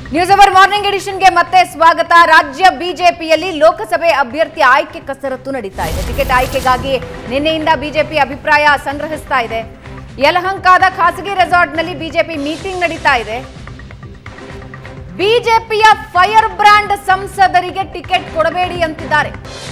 News hour morning ಎಡಿಷನ್ಗೆ ಮತ್ತೆ ಸ್ವಾಗತ. ರಾಜ್ಯ ಬಿಜೆಪಿಯಲ್ಲಿ ಲೋಕಸಭೆ ಅಭ್ಯರ್ಥಿ ಆಯ್ಕೆ ಕಸರತ್ತು ನಡೀತಾ ಇದೆ. ಟಿಕೆಟ್ ಆಯ್ಕೆಗಾಗಿ ನಿನ್ನೆಯಿಂದ ಬಿಜೆಪಿ ಅಭಿಪ್ರಾಯ ಸಂಗ್ರಹಿಸ್ತಾ ಇದೆ. ಯಲಹಂಕದ ಖಾಸಗಿ ರೆಸಾರ್ಟ್ನಲ್ಲಿ ಬಿಜೆಪಿ ಮೀಟಿಂಗ್ ನಡೀತಾ ಇದೆ. ಬಿಜೆಪಿಯ ಫೈರ್ ಬ್ರ್ಯಾಂಡ್ ಸಂಸದರಿಗೆ ಟಿಕೆಟ್ ಕೊಡಬೇಡಿ ಅಂತಿದ್ದಾರೆ.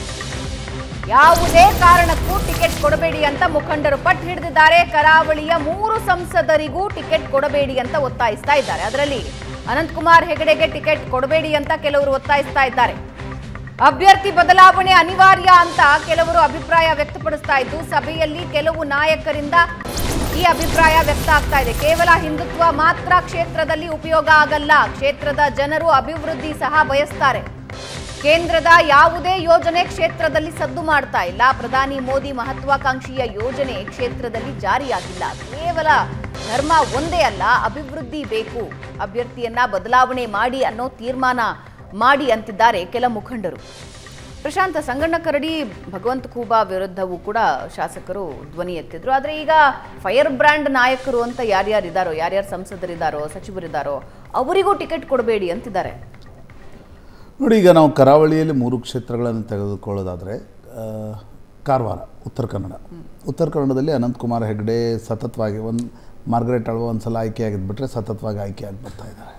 ಯಾವುದೇ ಕಾರಣಕ್ಕೂ ಟಿಕೆಟ್ ಕೊಡಬೇಡಿ ಅಂತ ಮುಖಂಡರು ಪಟ್ಟು ಹಿಡಿದಿದ್ದಾರೆ. ಕರಾವಳಿಯ 3 ಸಂಸದರಿಗೂ ಟಿಕೆಟ್ ಕೊಡಬೇಡಿ ಅಂತ ಒತ್ತಾಯಿಸ್ತಾ ಇದ್ದಾರೆ. ಅದರಲ್ಲಿ ಅನಂತಕುಮಾರ್ ಹೆಗಡೆಗೆ ಟಿಕೆಟ್ ಕೊಡಬೇಡಿ ಅಂತ ಕೆಲವರು ಒತ್ತಾಯಿಸ್ತಾ ಇದ್ದಾರೆ. ಅಭ್ಯರ್ಥಿ ಬದಲಾವಣೆ ಅನಿವಾರ್ಯ ಅಂತ ಕೆಲವರು ಅಭಿಪ್ರಾಯ ವ್ಯಕ್ತಪಡಿಸ್ತಾ ಇದ್ದು, ಸಭೆಯಲ್ಲಿ ಕೆಲವು ನಾಯಕರಿಂದ ಈ ಅಭಿಪ್ರಾಯ ವ್ಯಕ್ತ ಆಗ್ತಾ ಇದೆ. ಕೇವಲ ಹಿಂದುತ್ವ ಮಾತ್ರ ಕ್ಷೇತ್ರದಲ್ಲಿ ಉಪಯೋಗ ಆಗಲ್ಲ, ಕ್ಷೇತ್ರದ ಜನರು ಅಭಿವೃದ್ಧಿ ಸಹ ಬಯಸ್ತಾರೆ. ಕೇಂದ್ರದ ಯಾವುದೇ ಯೋಜನೆ ಕ್ಷೇತ್ರದಲ್ಲಿ ಸದ್ದು ಮಾಡ್ತಾ ಇಲ್ಲ. ಪ್ರಧಾನಿ ಮೋದಿ ಮಹತ್ವಾಕಾಂಕ್ಷಿಯ ಯೋಜನೆ ಕ್ಷೇತ್ರದಲ್ಲಿ ಜಾರಿಯಾಗಿಲ್ಲ. ಕೇವಲ ಧರ್ಮ ಒಂದೇ ಅಲ್ಲ, ಅಭಿವೃದ್ಧಿ ಬೇಕು, ಅಭ್ಯರ್ಥಿಯನ್ನ ಬದಲಾವಣೆ ಮಾಡಿ ಅನ್ನೋ ತೀರ್ಮಾನ ಮಾಡಿ ಅಂತಿದ್ದಾರೆ ಕೆಲ ಮುಖಂಡರು. ಪ್ರಶಾಂತ, ಸಂಗಣ್ಣ ಕರಡಿ, ಭಗವಂತ ಖೂಬಾ ವಿರುದ್ಧವೂ ಕೂಡ ಶಾಸಕರು ಧ್ವನಿ ಎತ್ತಿದ್ರು. ಆದರೆ ಈಗ ಫೈರ್ ಬ್ರ್ಯಾಂಡ್ ನಾಯಕರು ಅಂತ ಯಾರ್ಯಾರಿದ್ದಾರೋ, ಯಾರ್ಯಾರು ಸಂಸದರಿದ್ದಾರೋ, ಸಚಿವರಿದ್ದಾರೋ ಅವರಿಗೂ ಟಿಕೆಟ್ ಕೊಡಬೇಡಿ ಅಂತಿದ್ದಾರೆ. ನೋಡಿ, ಈಗ ನಾವು ಕರಾವಳಿಯಲ್ಲಿ 3 ಕ್ಷೇತ್ರಗಳನ್ನು ತೆಗೆದುಕೊಳ್ಳೋದಾದರೆ ಕಾರವಾರ, ಉತ್ತರ ಕನ್ನಡದಲ್ಲಿ ಅನಂತಕುಮಾರ್ ಹೆಗಡೆ ಸತತವಾಗಿ ಮಾರ್ಗರೆಟ್ ಆಳ್ವ ಒಂದು ಸಲ ಆಯ್ಕೆಯಾಗಿದ್ಬಿಟ್ರೆ ಸತತವಾಗಿ ಆಯ್ಕೆಯಾಗಿ ಬರ್ತಾ ಇದ್ದಾರೆ.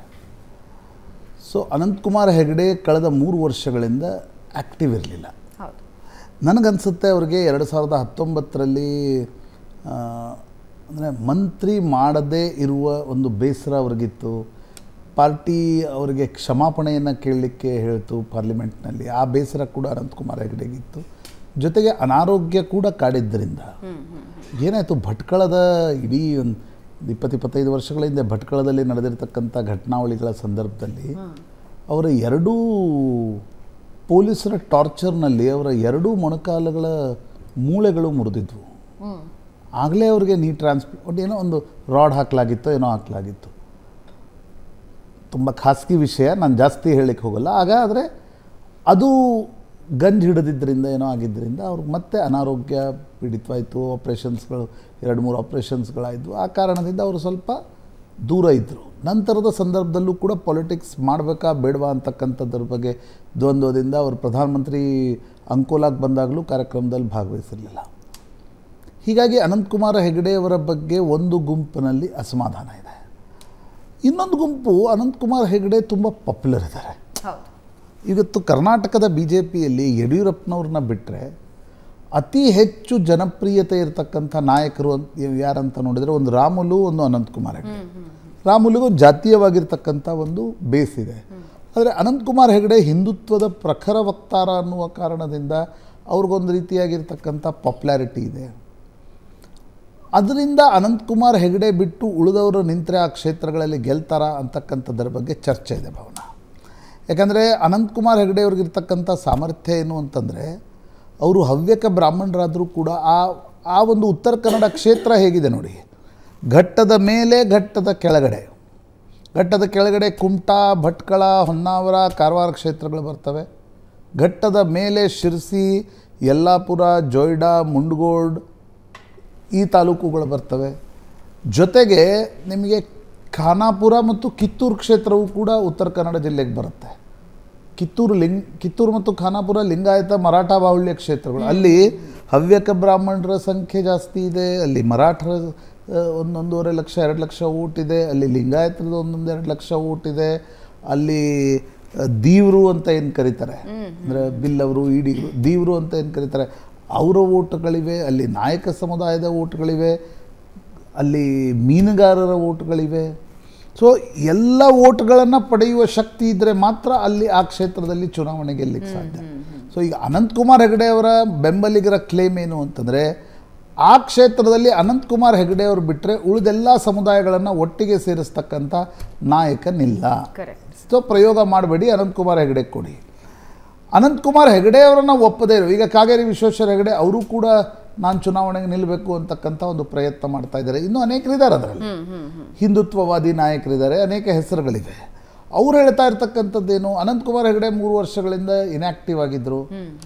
ಸೊ ಅನಂತಕುಮಾರ್ ಹೆಗಡೆ ಕಳೆದ 3 ವರ್ಷಗಳಿಂದ ಆ್ಯಕ್ಟಿವ್ ಇರಲಿಲ್ಲ. ನನಗನ್ಸುತ್ತೆ ಅವ್ರಿಗೆ 2019ರಲ್ಲಿ ಅಂದರೆ ಮಂತ್ರಿ ಮಾಡದೇ ಇರುವ ಒಂದು ಬೇಸರ ಅವ್ರಿಗಿತ್ತು. ಪಾರ್ಟಿ ಅವರಿಗೆ ಕ್ಷಮಾಪಣೆಯನ್ನು ಕೇಳಲಿಕ್ಕೆ ಹೇಳ್ತು ಪಾರ್ಲಿಮೆಂಟ್ನಲ್ಲಿ. ಆ ಬೇಸರ ಕೂಡ ಅನಂತಕುಮಾರ್ ಹೆಗಡೆಗಿತ್ತು. ಜೊತೆಗೆ ಅನಾರೋಗ್ಯ ಕೂಡ ಕಾಡಿದ್ದರಿಂದ ಏನಾಯಿತು, ಭಟ್ಕಳದ ಇಡೀ ಒಂದು 20-25 ವರ್ಷಗಳ ಹಿಂದೆ ಭಟ್ಕಳದಲ್ಲಿ ನಡೆದಿರ್ತಕ್ಕಂಥ ಘಟನಾವಳಿಗಳ ಸಂದರ್ಭದಲ್ಲಿ ಅವರ 2 ಪೊಲೀಸರ ಟಾರ್ಚರ್ನಲ್ಲಿ ಅವರ 2 ಮೊಣಕಾಲುಗಳ ಮೂಳೆಗಳು ಮುರಿದಿದ್ವು. ಆಗಲೇ ಅವ್ರಿಗೆ ನೀ ಟ್ರಾನ್ಸ್ಪ್ಲಾಂಟ್ ಏನೋ ಒಂದು ರಾಡ್ ಹಾಕಲಾಗಿತ್ತೋ ಏನೋ ಹಾಕಲಾಗಿತ್ತು. ತುಂಬ ಖಾಸಗಿ ವಿಷಯ, ನಾನು ಜಾಸ್ತಿ ಹೇಳಲಿಕ್ಕೆ ಹೋಗಲ್ಲ. ಆದರೆ ಅದು ಗಂಜು ಹಿಡಿದಿದ್ದರಿಂದ ಏನೋ ಆಗಿದ್ದರಿಂದ ಅವ್ರಿಗೆ ಮತ್ತೆ ಅನಾರೋಗ್ಯ ಪೀಡಿತವಾಯಿತು. ಆಪ್ರೇಷನ್ಸ್ಗಳು 2-3 ಆಪ್ರೇಷನ್ಸ್ಗಳಾಯಿತು. ಆ ಕಾರಣದಿಂದ ಅವರು ಸ್ವಲ್ಪ ದೂರ ಇದ್ದರು. ನಂತರದ ಸಂದರ್ಭದಲ್ಲೂ ಕೂಡ ಪೊಲಿಟಿಕ್ಸ್ ಮಾಡಬೇಕಾ ಬೇಡವಾ ಅಂತಕ್ಕಂಥದ್ರ ಬಗ್ಗೆ ದ್ವಂದ್ವದಿಂದ ಅವರು ಪ್ರಧಾನಮಂತ್ರಿ ಅಂಕೋಲಾಗೆ ಬಂದಾಗಲೂ ಕಾರ್ಯಕ್ರಮದಲ್ಲಿ ಭಾಗವಹಿಸಿರಲಿಲ್ಲ. ಹೀಗಾಗಿ ಅನಂತಕುಮಾರ್ ಹೆಗಡೆಯವರ ಬಗ್ಗೆ ಒಂದು ಗುಂಪಿನಲ್ಲಿ ಅಸಮಾಧಾನ ಇದೆ. ಇನ್ನೊಂದು ಗುಂಪು ಅನಂತಕುಮಾರ್ ಹೆಗಡೆ ತುಂಬ ಪಾಪ್ಯುಲರ್ ಇದ್ದಾರೆ. ಇವತ್ತು ಕರ್ನಾಟಕದ BJPಯಲ್ಲಿ ಯಡಿಯೂರಪ್ಪನವ್ರನ್ನ ಬಿಟ್ಟರೆ ಅತಿ ಹೆಚ್ಚು ಜನಪ್ರಿಯತೆ ಇರತಕ್ಕಂಥ ನಾಯಕರು ಯಾರಂತ ನೋಡಿದರೆ ಒಂದು ರಾಮುಲು, ಒಂದು ಅನಂತಕುಮಾರ್ ಹೆಗಡೆ. ರಾಮುಲಿಗೂ ಜಾತೀಯವಾಗಿರ್ತಕ್ಕಂಥ ಒಂದು ಬೇಸ್ ಇದೆ. ಆದರೆ ಅನಂತಕುಮಾರ್ ಹೆಗಡೆ ಹಿಂದುತ್ವದ ಪ್ರಖರ ವಕ್ತಾರ ಅನ್ನುವ ಕಾರಣದಿಂದ ಅವ್ರಿಗೊಂದು ರೀತಿಯಾಗಿರ್ತಕ್ಕಂಥ ಪಾಪ್ಯುಲಾರಿಟಿ ಇದೆ. ಅದರಿಂದ ಅನಂತಕುಮಾರ್ ಹೆಗಡೆ ಬಿಟ್ಟು ಉಳಿದವರು ನಿಂತರೆ ಆ ಕ್ಷೇತ್ರಗಳಲ್ಲಿ ಗೆಲ್ತಾರಾ ಅಂತಕ್ಕಂಥದ್ರ ಬಗ್ಗೆ ಚರ್ಚೆ ಇದೆ ಭವನ. ಯಾಕಂದರೆ ಅನಂತಕುಮಾರ್ ಹೆಗಡೆ ಅವ್ರಿಗಿರ್ತಕ್ಕಂಥ ಸಾಮರ್ಥ್ಯ ಏನು ಅಂತಂದರೆ, ಅವರು ಹವ್ಯಕ ಬ್ರಾಹ್ಮಣರಾದರೂ ಕೂಡ ಆ ಒಂದು ಉತ್ತರ ಕನ್ನಡ ಕ್ಷೇತ್ರ ಹೇಗಿದೆ ನೋಡಿ, ಘಟ್ಟದ ಮೇಲೆ ಘಟ್ಟದ ಕೆಳಗಡೆ ಕುಮಟಾ, ಭಟ್ಕಳ, ಹೊನ್ನಾವರ, ಕಾರವಾರ ಕ್ಷೇತ್ರಗಳು ಬರ್ತವೆ. ಘಟ್ಟದ ಮೇಲೆ ಶಿರ್ಸಿ, ಯಲ್ಲಾಪುರ, ಜೊಯ್ಡಾ, ಮುಂಡಗೋಡ್ ಈ ತಾಲೂಕುಗಳು ಬರ್ತವೆ. ಜೊತೆಗೆ ನಿಮಗೆ ಖಾನಾಪುರ ಮತ್ತು ಕಿತ್ತೂರು ಕ್ಷೇತ್ರವೂ ಕೂಡ ಉತ್ತರ ಕನ್ನಡ ಜಿಲ್ಲೆಗೆ ಬರುತ್ತೆ. ಕಿತ್ತೂರು ಮತ್ತು ಖಾನಾಪುರ ಲಿಂಗಾಯತ ಮರಾಠ ಬಾಹುಳ್ಯ ಕ್ಷೇತ್ರಗಳು. ಅಲ್ಲಿ ಹವ್ಯಕ ಬ್ರಾಹ್ಮಣರ ಸಂಖ್ಯೆ ಜಾಸ್ತಿ ಇದೆ. ಅಲ್ಲಿ ಮರಾಠರ 1-1.5 ಲಕ್ಷ 2 ಲಕ್ಷ ಓಟ್ ಇದೆ. ಅಲ್ಲಿ ಲಿಂಗಾಯತರದ 1-2 ಲಕ್ಷ ಓಟ್ ಇದೆ. ಅಲ್ಲಿ ದೀವ್ರು ಅಂತ ಏನು ಕರೀತಾರೆ, ಅಂದರೆ ಬಿಲ್ಲವರು, ಈಡಿಗರು, ದೀವ್ರು ಅಂತ ಏನು ಕರೀತಾರೆ, ಅವರ ಓಟ್ಗಳಿವೆ. ಅಲ್ಲಿ ನಾಯಕ ಸಮುದಾಯದ ಓಟ್ಗಳಿವೆ. ಅಲ್ಲಿ ಮೀನುಗಾರರ ಓಟ್ಗಳಿವೆ. ಸೊ ಎಲ್ಲ ಓಟ್ಗಳನ್ನು ಪಡೆಯುವ ಶಕ್ತಿ ಇದ್ದರೆ ಮಾತ್ರ ಅಲ್ಲಿ ಆ ಕ್ಷೇತ್ರದಲ್ಲಿ ಚುನಾವಣೆ ಗೆಲ್ಲಲಿಕ್ಕೆ ಸಾಧ್ಯ. ಸೊ ಈಗ ಅನಂತಕುಮಾರ್ ಹೆಗಡೆ ಅವರ ಬೆಂಬಲಿಗರ ಕ್ಲೇಮ್ ಏನು ಅಂತಂದರೆ, ಆ ಕ್ಷೇತ್ರದಲ್ಲಿ ಅನಂತಕುಮಾರ್ ಹೆಗಡೆ ಅವರು ಬಿಟ್ಟರೆ ಉಳಿದೆಲ್ಲ ಸಮುದಾಯಗಳನ್ನು ಒಟ್ಟಿಗೆ ಸೇರಿಸ್ತಕ್ಕಂಥ ನಾಯಕನಿಲ್ಲ. ಸೊ ಪ್ರಯೋಗ ಮಾಡಬೇಡಿ, ಅನಂತಕುಮಾರ್ ಹೆಗಡೆ ಕೊಡಿ. ಅನಂತಕುಮಾರ್ ಹೆಗಡೆ ಅವರನ್ನು ಒಪ್ಪದೇ ಇರೋ ಈಗ ಕಾಗೇರಿ ವಿಶ್ವೇಶ್ವರ ಹೆಗಡೆ ಅವರು ಕೂಡ ನಾನು ಚುನಾವಣೆಗೆ ನಿಲ್ಲಬೇಕು ಅಂತಕ್ಕಂಥ ಒಂದು ಪ್ರಯತ್ನ ಮಾಡ್ತಾ ಇದ್ದಾರೆ. ಇನ್ನೂ ಅನೇಕರಿದ್ದಾರೆ, ಅದರಲ್ಲಿ ಹಿಂದುತ್ವವಾದಿ ನಾಯಕರಿದ್ದಾರೆ, ಅನೇಕ ಹೆಸರುಗಳಿವೆ. ಅವ್ರು ಹೇಳ್ತಾ ಇರ್ತಕ್ಕಂಥದ್ದೇನು, ಅನಂತಕುಮಾರ್ ಹೆಗಡೆ 3 ವರ್ಷಗಳಿಂದ ಇನ್ಯಾಕ್ಟಿವ್ ಆಗಿದ್ದರು.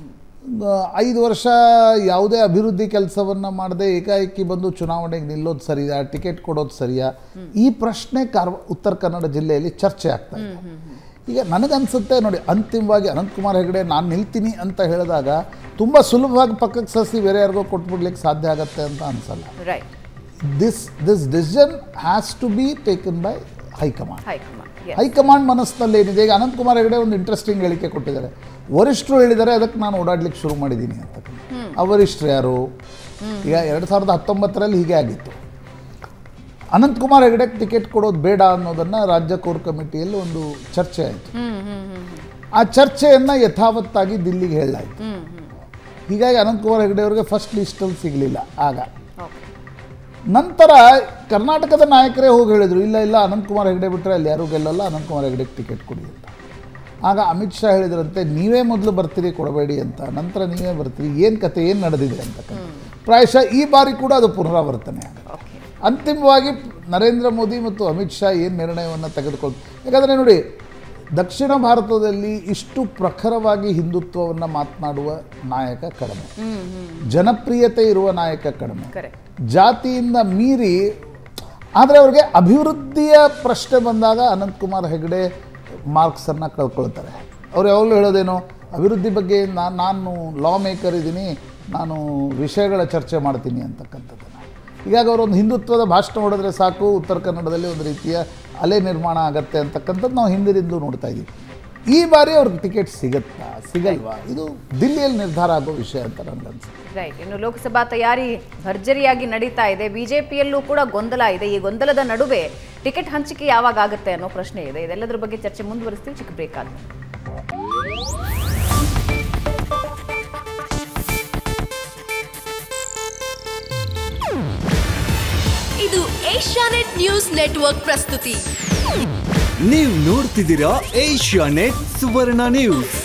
5 ವರ್ಷ ಯಾವುದೇ ಅಭಿವೃದ್ಧಿ ಕೆಲಸವನ್ನು ಮಾಡದೆ ಏಕಾಏಕಿ ಬಂದು ಚುನಾವಣೆಗೆ ನಿಲ್ಲೋದು ಸರಿಯಾ, ಟಿಕೆಟ್ ಕೊಡೋದು ಸರಿಯಾ, ಈ ಪ್ರಶ್ನೆ ಉತ್ತರ ಕನ್ನಡ ಜಿಲ್ಲೆಯಲ್ಲಿ ಚರ್ಚೆ ಆಗ್ತಾ ಇದೆ. ಈಗ ನನಗನ್ಸುತ್ತೆ ನೋಡಿ, ಅಂತಿಮವಾಗಿ ಅನಂತಕುಮಾರ್ ಹೆಗಡೆ ನಾನು ನಿಲ್ತೀನಿ ಅಂತ ಹೇಳಿದಾಗ ತುಂಬ ಸುಲಭವಾಗಿ ಪಕ್ಕಕ್ಕೆ ಸಸಿ ಬೇರೆ ಯಾರಿಗೋ ಕೊಟ್ಬಿಡ್ಲಿಕ್ಕೆ ಸಾಧ್ಯ ಆಗುತ್ತೆ ಅಂತ ಅನ್ಸಲ್ಲ. This decision has to be taken by high command. High command ಮನಸ್ಸಿನಲ್ಲಿ ಏನಿದೆ, ಈಗ ಅನಂತಕುಮಾರ್ ಹೆಗಡೆ ಒಂದು ಇಂಟ್ರೆಸ್ಟಿಂಗ್ ಹೇಳಿಕೆ ಕೊಟ್ಟಿದ್ದಾರೆ. ವರಿಷ್ಠರು ಹೇಳಿದ್ದಾರೆ ಅದಕ್ಕೆ ನಾನು ಓಡಾಡ್ಲಿಕ್ಕೆ ಶುರು ಮಾಡಿದ್ದೀನಿ ಅಂತ. ಆ ವರಿಷ್ಠರು ಯಾರು? ಈಗ 2019ರಲ್ಲಿ ಹೀಗೆ ಆಗಿತ್ತು. ಅನಂತಕುಮಾರ್ ಹೆಗಡೆಗೆ ಟಿಕೆಟ್ ಕೊಡೋದು ಬೇಡ ಅನ್ನೋದನ್ನು ರಾಜ್ಯ ಕೋರ್ ಕಮಿಟಿಯಲ್ಲಿ ಒಂದು ಚರ್ಚೆ ಆಯಿತು. ಆ ಚರ್ಚೆಯನ್ನು ಯಥಾವತ್ತಾಗಿ ದಿಲ್ಲಿಗೆ ಹೇಳಲಾಯಿತು. ಹೀಗಾಗಿ ಅನಂತಕುಮಾರ್ ಹೆಗಡೆ ಅವರಿಗೆ ಫಸ್ಟ್ ಲಿಸ್ಟಲ್ಲಿ ಸಿಗಲಿಲ್ಲ. ಆಗ ನಂತರ ಕರ್ನಾಟಕದ ನಾಯಕರೇ ಹೋಗಿ ಹೇಳಿದರು, ಇಲ್ಲ ಅನಂತಕುಮಾರ್ ಹೆಗಡೆ ಬಿಟ್ಟರೆ ಅಲ್ಲಿ ಯಾರೂ ಗೆಲ್ಲಲ್ಲ, ಅನಂತಕುಮಾರ್ ಹೆಗಡೆಗೆ ಟಿಕೆಟ್ ಕೊಡಿ ಅಂತ. ಆಗ ಅಮಿತ್ ಶಾ ಹೇಳಿದ್ರಂತೆ, ನೀವೇ ಮೊದಲು ಬರ್ತೀರಿ ಕೊಡಬೇಡಿ ಅಂತ, ನಂತರ ನೀವೇ ಬರ್ತೀರಿ, ಏನು ಕತೆ, ಏನು ನಡೆದಿದೆ ಅಂತ. ಪ್ರಾಯಶಃ ಈ ಬಾರಿ ಕೂಡ ಅದು ಪುನರಾವರ್ತನೆ ಆಗುತ್ತೆ. ಅಂತಿಮವಾಗಿ ನರೇಂದ್ರ ಮೋದಿ ಮತ್ತು ಅಮಿತ್ ಶಾ ಏನು ನಿರ್ಣಯವನ್ನು ತೆಗೆದುಕೊಂಡು, ಯಾಕಂದರೆ ನೋಡಿ, ದಕ್ಷಿಣ ಭಾರತದಲ್ಲಿ ಇಷ್ಟು ಪ್ರಖರವಾಗಿ ಹಿಂದುತ್ವವನ್ನು ಮಾತನಾಡುವ ನಾಯಕ ಕಡಿಮೆ, ಜನಪ್ರಿಯತೆ ಇರುವ ನಾಯಕ ಕಡಿಮೆ, ಜಾತಿಯಿಂದ ಮೀರಿ. ಆದರೆ ಅವ್ರಿಗೆ ಅಭಿವೃದ್ಧಿಯ ಪ್ರಶ್ನೆ ಬಂದಾಗ ಅನಂತಕುಮಾರ್ ಹೆಗಡೆ ಮಾರ್ಕ್ಸನ್ನು ಕಳ್ಕೊಳ್ತಾರೆ. ಅವ್ರು ಯಾವಾಗಲೂ ಹೇಳೋದೇನೋ, ಅಭಿವೃದ್ಧಿ ಬಗ್ಗೆ ನಾನು ಲಾ ಮೇಕರ್ ಇದ್ದೀನಿ, ನಾನು ವಿಷಯಗಳ ಚರ್ಚೆ ಮಾಡ್ತೀನಿ ಅಂತಕ್ಕಂಥದ್ದನ್ನು. ಹೀಗಾಗಿ ಅವರೊಂದು ಹಿಂದುತ್ವದ ಭಾಷಣ ಹೊಡೆದ್ರೆ ಸಾಕು, ಉತ್ತರ ಕನ್ನಡದಲ್ಲಿ ಒಂದು ರೀತಿಯ ಅಲೆ ನಿರ್ಮಾಣ ಆಗತ್ತೆ ಅಂತಕ್ಕಂಥದ್ದು ನಾವು ಹಿಂದಿನಿಂದಲೂ ನೋಡ್ತಾ ಇದ್ದೀವಿ. ಈ ಬಾರಿ ಅವ್ರಿಗೆ ಟಿಕೆಟ್ ಸಿಗತ್ತಾ ಸಿಗಲ್ವಾ, ಇದು ದಿಲ್ಲಿಯಲ್ಲಿ ನಿರ್ಧಾರ ಆಗೋ ವಿಷಯ ಅಂತ ನನಗನ್ಸುತ್ತೆ. ರೈಟ್. ಇನ್ನು ಲೋಕಸಭಾ ತಯಾರಿ ಭರ್ಜರಿಯಾಗಿ ನಡೀತಾ ಇದೆ. ಬಿಜೆಪಿಯಲ್ಲೂ ಕೂಡ ಗೊಂದಲ ಇದೆ. ಈ ಗೊಂದಲದ ನಡುವೆ ಟಿಕೆಟ್ ಹಂಚಿಕೆ ಯಾವಾಗ ಆಗುತ್ತೆ ಅನ್ನೋ ಪ್ರಶ್ನೆ ಇದೆ. ಇದೆಲ್ಲದರ ಬಗ್ಗೆ ಚರ್ಚೆ ಮುಂದುವರಿಸ್ತೀವಿ. ಚಿಕ್ಕ ಬ್ರೇಕ್ ಆದ್ಮೇಲೆ. ಇದು ಏಷ್ಯಾನೆಟ್ ನ್ಯೂಸ್ ನೆಟ್ವರ್ಕ್ ಪ್ರಸ್ತುತಿ. ನೀವು ನೋಡ್ತಿದ್ದೀರಾ ಏಷ್ಯಾನೆಟ್ ಸುವರ್ಣ ನ್ಯೂಸ್.